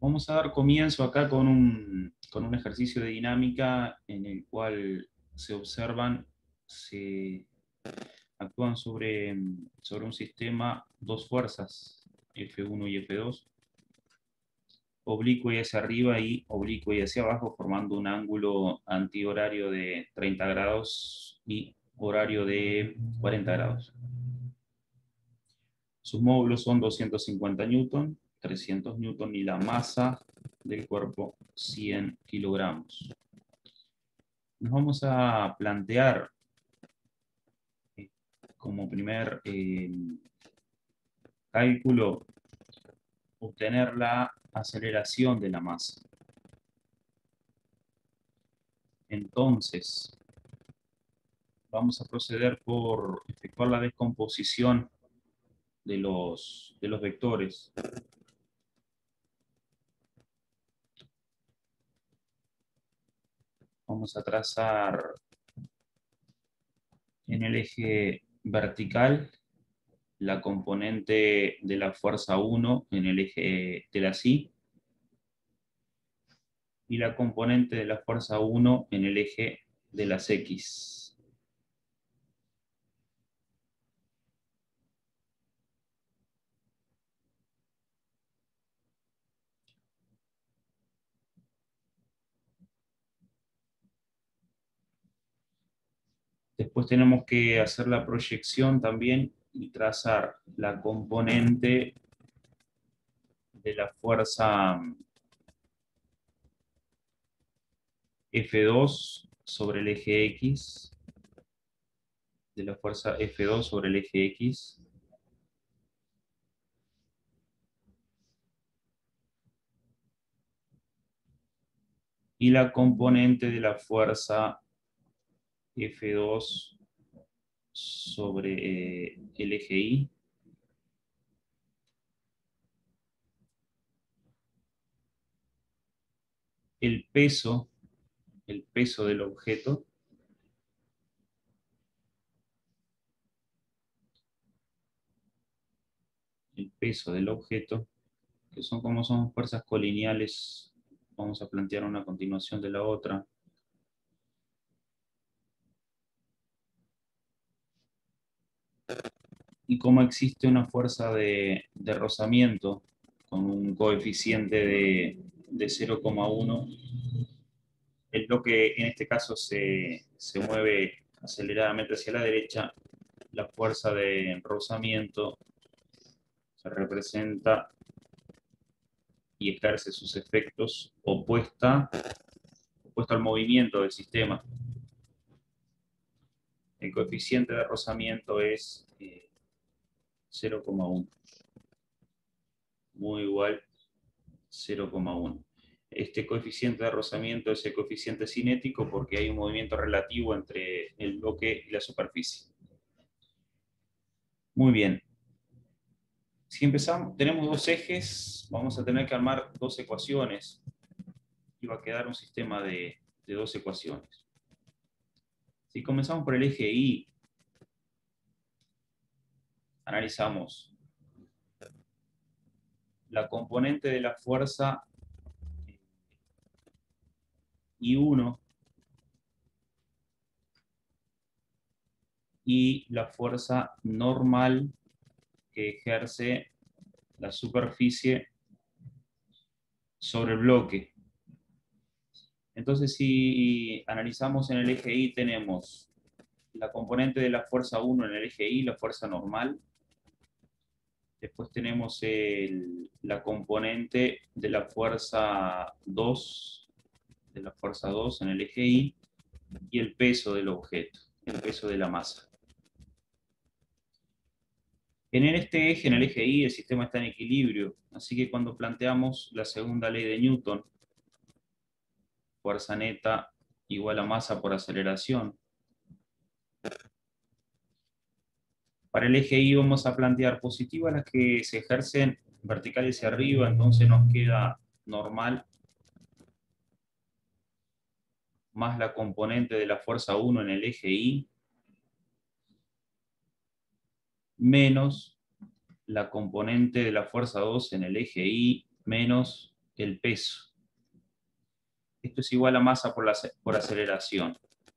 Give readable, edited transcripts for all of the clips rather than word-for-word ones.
Vamos a dar comienzo acá con un ejercicio de dinámica en el cual se observan, se actúan sobre un sistema, dos fuerzas, F1 y F2, oblicua y hacia arriba y oblicua y hacia abajo, formando un ángulo antihorario de 30 grados y horario de 40 grados. Sus módulos son 250 newton, 300 newton y la masa del cuerpo 100 kilogramos. Nos vamos a plantear como primer cálculo obtener la aceleración de la masa. Entonces, vamos a proceder por efectuar la descomposición de los vectores. Vamos a trazar en el eje vertical la componente de la fuerza 1 en el eje de la Y y la componente de la fuerza 1 en el eje de las X. Después tenemos que hacer la proyección también y trazar la componente de la fuerza F2 sobre el eje X, de la fuerza F2 sobre el eje X, y la componente de la fuerza F2 sobre el eje Y, el peso del objeto, que son como son fuerzas colineales, vamos a plantear una continuación de la otra. Y como existe una fuerza de rozamiento con un coeficiente de 0,1, el bloque en este caso se mueve aceleradamente hacia la derecha, la fuerza de rozamiento se representa y ejerce sus efectos opuesto al movimiento del sistema. El coeficiente de rozamiento es 0,1, muy igual 0,1. Este coeficiente de rozamiento es el coeficiente cinético porque hay un movimiento relativo entre el bloque y la superficie. Muy bien. Si empezamos, tenemos dos ejes, vamos a tener que armar dos ecuaciones y va a quedar un sistema de dos ecuaciones. Si comenzamos por el eje Y, analizamos la componente de la fuerza I1 y la fuerza normal que ejerce la superficie sobre el bloque. Entonces, si analizamos en el eje Y, tenemos la componente de la fuerza 1 en el eje Y, la fuerza normal. Después tenemos la componente de la fuerza 2, en el eje Y, y el peso del objeto, el peso de la masa. En este eje, en el eje Y, el sistema está en equilibrio, así que cuando planteamos la segunda ley de Newton, fuerza neta igual a masa por aceleración, para el eje Y vamos a plantear positivas las que se ejercen verticales hacia arriba, entonces nos queda normal más la componente de la fuerza 1 en el eje Y, menos la componente de la fuerza 2 en el eje Y, menos el peso. Esto es igual a masa por aceleración.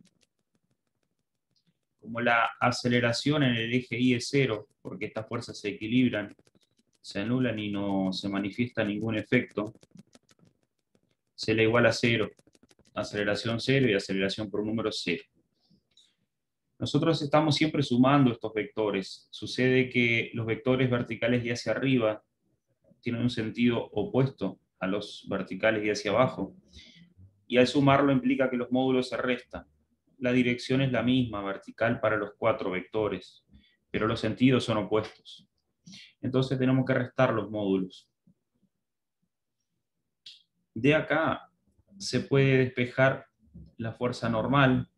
Como la aceleración en el eje Y es cero, porque estas fuerzas se equilibran, se anulan y no se manifiesta ningún efecto, se le iguala a cero. Aceleración cero y aceleración por un número cero. Nosotros estamos siempre sumando estos vectores. Sucede que los vectores verticales y hacia arriba tienen un sentido opuesto a los verticales y hacia abajo. Y al sumarlo implica que los módulos se restan. La dirección es la misma, vertical para los 4 vectores, pero los sentidos son opuestos. Entonces tenemos que restar los módulos. De acá se puede despejar la fuerza normal,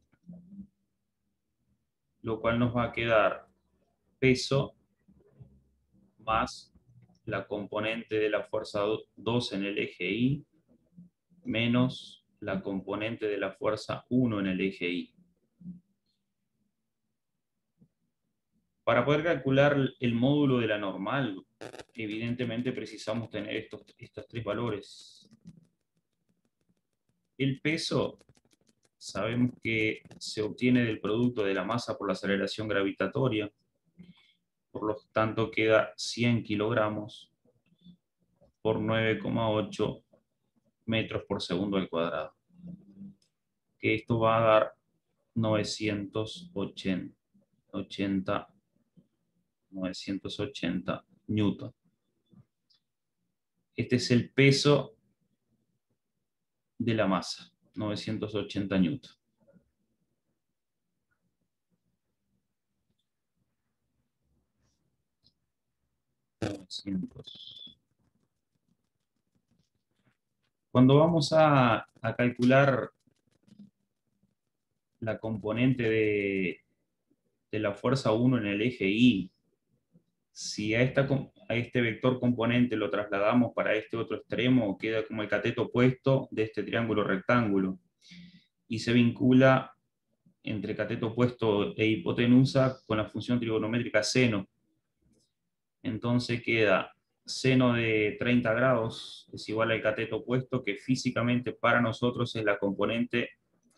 lo cual nos va a quedar peso más la componente de la fuerza 2 en el eje Y menos la componente de la fuerza 1 en el eje Y. Para poder calcular el módulo de la normal, evidentemente precisamos tener estos 3 valores. El peso sabemos que se obtiene del producto de la masa por la aceleración gravitatoria, por lo tanto queda 100 kilogramos por 9,8 metros por segundo al cuadrado. Que esto va a dar 980 newton. Este es el peso de la masa, 980 newton. Cuando vamos a calcular la componente de la fuerza 1 en el eje Y, si a este vector componente lo trasladamos para este otro extremo, queda como el cateto opuesto de este triángulo rectángulo, y se vincula entre cateto opuesto e hipotenusa con la función trigonométrica seno. Entonces queda seno de 30 grados es igual al cateto opuesto, que físicamente para nosotros es la componente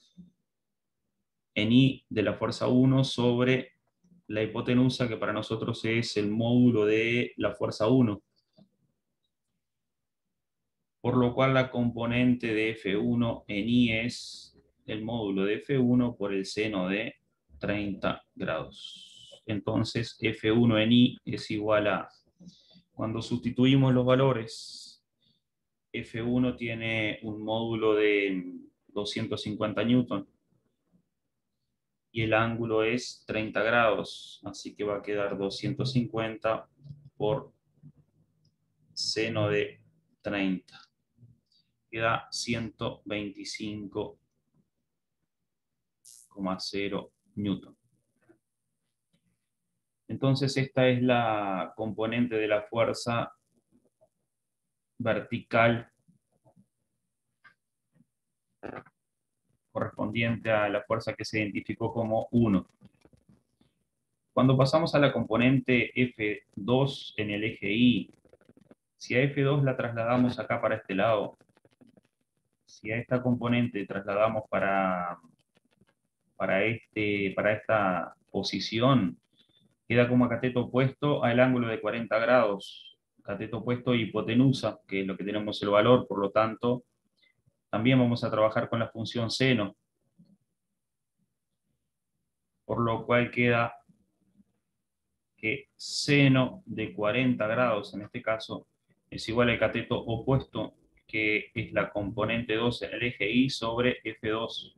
en I de la fuerza 1 sobre la hipotenusa, que para nosotros es el módulo de la fuerza 1. Por lo cual la componente de F1 en I es el módulo de F1 por el seno de 30 grados. Entonces F1 en I es igual a, cuando sustituimos los valores, F1 tiene un módulo de 250 newton y el ángulo es 30 grados, así que va a quedar 250 por seno de 30. Queda 125,0 newton. Entonces esta es la componente de la fuerza vertical correspondiente a la fuerza que se identificó como 1. Cuando pasamos a la componente F2 en el eje Y, si a F2 la trasladamos acá para este lado, si a esta componente trasladamos para esta posición, queda como cateto opuesto al ángulo de 40 grados, cateto opuesto hipotenusa, que es lo que tenemos el valor, por lo tanto, también vamos a trabajar con la función seno, por lo cual queda que seno de 40 grados, en este caso, es igual al cateto opuesto, que es la componente 2 en el eje Y sobre F2.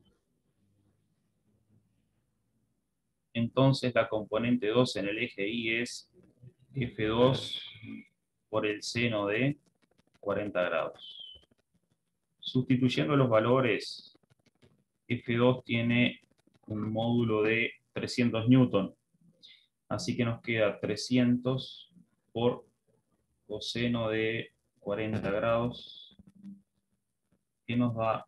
Entonces la componente 2 en el eje Y es F2 por el seno de 40 grados. Sustituyendo los valores, F2 tiene un módulo de 300 newton, así que nos queda 300 por coseno de 40 grados, que nos da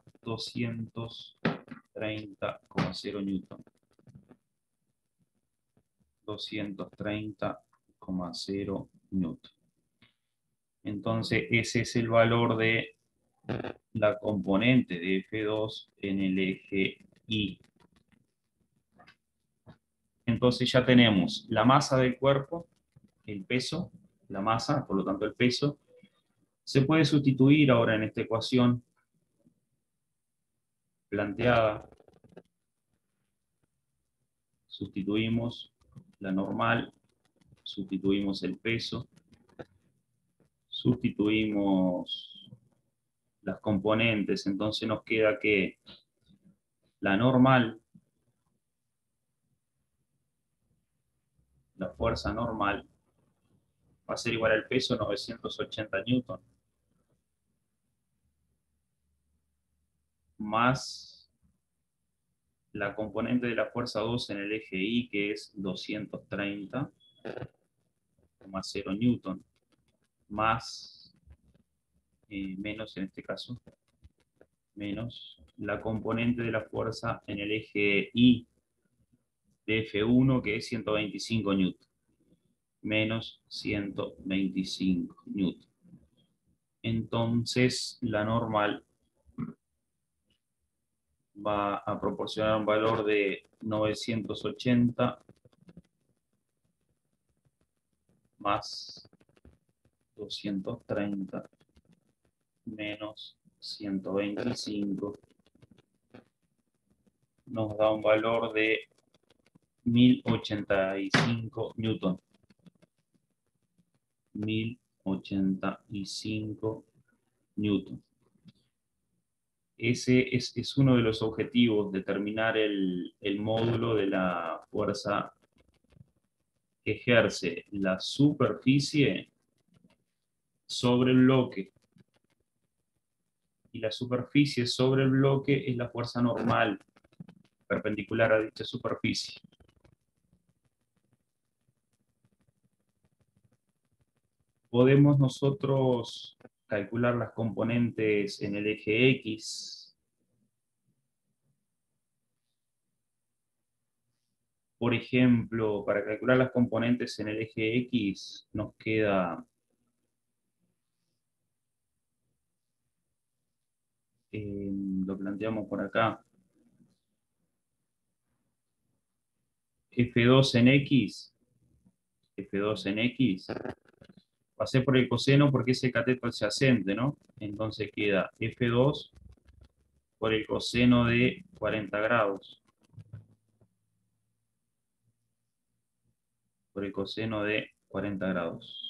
230,0 newton. 230,0 newton. Entonces ese es el valor de la componente de F2 en el eje Y. Entonces ya tenemos la masa del cuerpo, el peso, la masa, por lo tanto el peso. Se puede sustituir ahora en esta ecuación planteada. Sustituimos la normal, sustituimos el peso, sustituimos las componentes, entonces nos queda que la normal, la fuerza normal, va a ser igual al peso 980 newton, más la componente de la fuerza 2 en el eje Y, que es 230,0 newton, más, menos en este caso, menos la componente de la fuerza en el eje Y de F1, que es 125 newton, menos 125 newton. Entonces, la normal va a proporcionar un valor de 980 más 230 menos 125 nos da un valor de 1085 newton. 1085 newton. Ese es uno de los objetivos, determinar el módulo de la fuerza que ejerce la superficie sobre el bloque. Y la superficie sobre el bloque es la fuerza normal, perpendicular a dicha superficie. Podemos nosotros calcular las componentes en el eje X. Por ejemplo, para calcular las componentes en el eje X nos queda lo planteamos por acá. F2 en X, F2 en X, pasé por el coseno porque es el cateto adyacente, ¿no? Entonces queda F2 por el coseno de 40 grados. Por el coseno de 40 grados.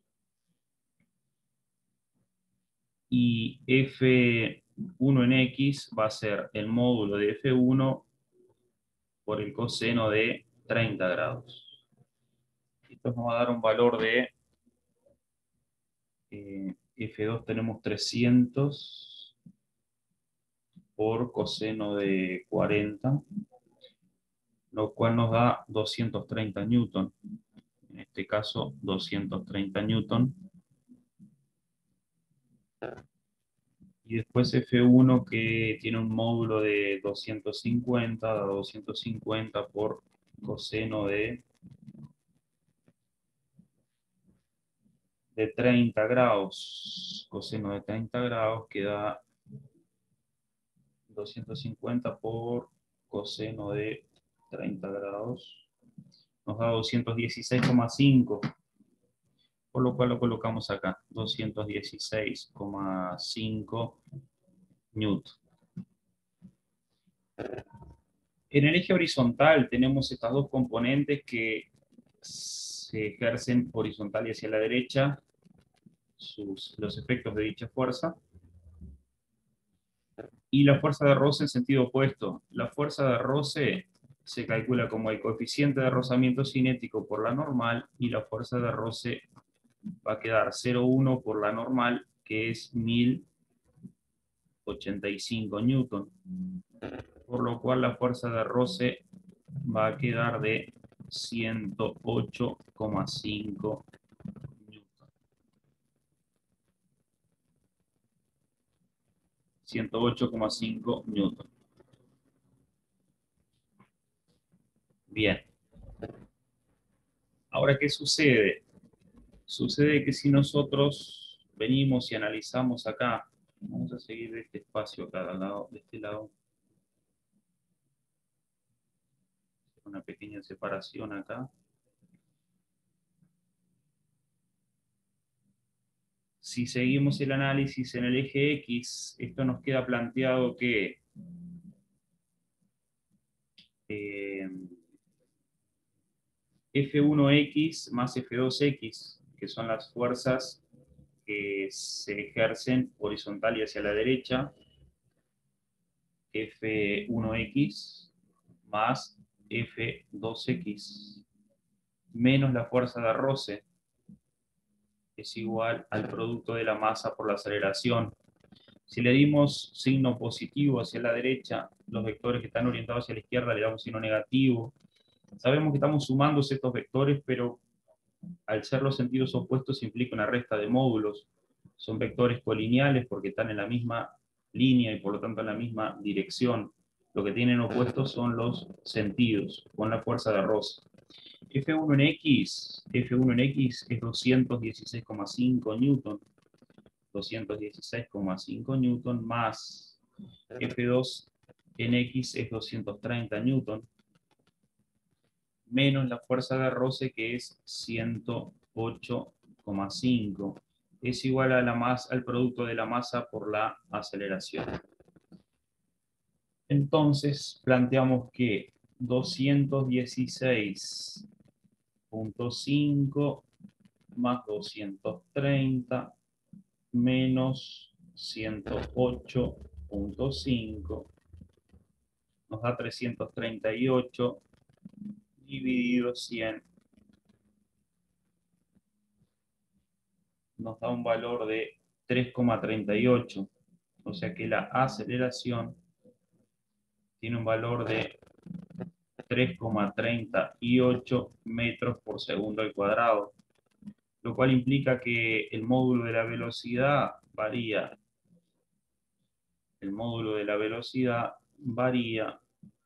Y F1 en X va a ser el módulo de F1 por el coseno de 30 grados. Esto nos va a dar un valor de F2 tenemos 300 por coseno de 40, lo cual nos da 230 newton. En este caso, 230 newton. Y después F1 que tiene un módulo de 250, 250 por coseno de 30 grados. Coseno de 30 grados queda 250 por coseno de 30 grados. Nos da 216,5. Por lo cual lo colocamos acá, 216,5 newton. En el eje horizontal tenemos estas dos componentes que se ejercen horizontal y hacia la derecha, los efectos de dicha fuerza. Y la fuerza de roce en sentido opuesto. La fuerza de roce se calcula como el coeficiente de rozamiento cinético por la normal, y la fuerza de roce va a quedar 0,1 por la normal, que es 1085 newton. Por lo cual la fuerza de roce va a quedar de 108,5 newton. 108,5 newton. Bien. Ahora, ¿qué sucede? Sucede que si nosotros venimos y analizamos acá, vamos a seguir de este espacio acá, al lado, de este lado, una pequeña separación acá. Si seguimos el análisis en el eje X, esto nos queda planteado que F1X más F2X, que son las fuerzas que se ejercen horizontal y hacia la derecha, F1X más F2X, menos la fuerza de roce, es igual al producto de la masa por la aceleración. Si le dimos signo positivo hacia la derecha, los vectores que están orientados hacia la izquierda le damos signo negativo. Sabemos que estamos sumando estos vectores, pero al ser los sentidos opuestos implica una resta de módulos. Son vectores colineales porque están en la misma línea y por lo tanto en la misma dirección. Lo que tienen opuestos son los sentidos, con la fuerza de roce. F1 en X es 216,5 newton. 216,5 newton más F2 en X es 230 newton, menos la fuerza de roce que es 108,5. Es igual a la masa, al producto de la masa por la aceleración. Entonces planteamos que 216,5 más 230 menos 108,5 nos da 338 dividido 100 nos da un valor de 3,38. O sea que la aceleración tiene un valor de 3,38 metros por segundo al cuadrado, lo cual implica que el módulo de la velocidad varía. El módulo de la velocidad varía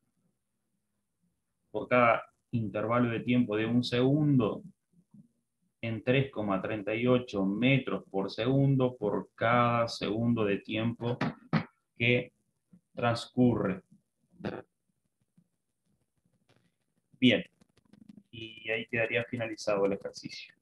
por cada intervalo de tiempo de un segundo en 3,38 metros por segundo por cada segundo de tiempo que transcurre. Bien, y ahí quedaría finalizado el ejercicio.